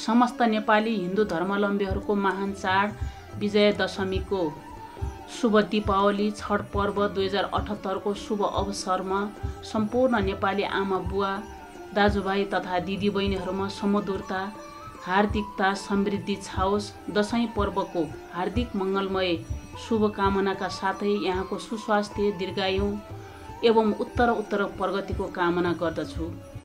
समस्त नेपाली हिन्दू धर्मावलम्बीहरूको महान चाड विजयादशमीको शुभ दीपावली छठ पर्व 2078 को शुभ अवसरमा सम्पूर्ण नेपाली आमा बुवा दाजुभाइ तथा दिदीबहिनीहरूमा सुमधुरता हार्दिकता समृद्धि छाओस्। दशैं पर्वको हार्दिक मङ्गलमय शुभकामनाका साथै यहाँको सुस्वास्थ्य दीर्घायु एवं उत्तर प्रगतिको कामना गर्दछु।